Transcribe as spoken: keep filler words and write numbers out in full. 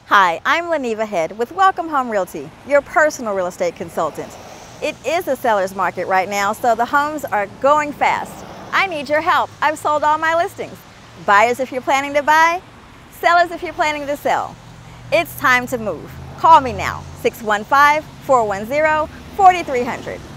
Hi, I'm Leneiva Head with Welcome Home Realty, your personal real estate consultant. It is a seller's market right now, so the homes are going fast. I need your help. I've sold all my listings. Buyers if you're planning to buy, sellers if you're planning to sell. It's time to move. Call me now, six one five, four one zero, four three zero zero.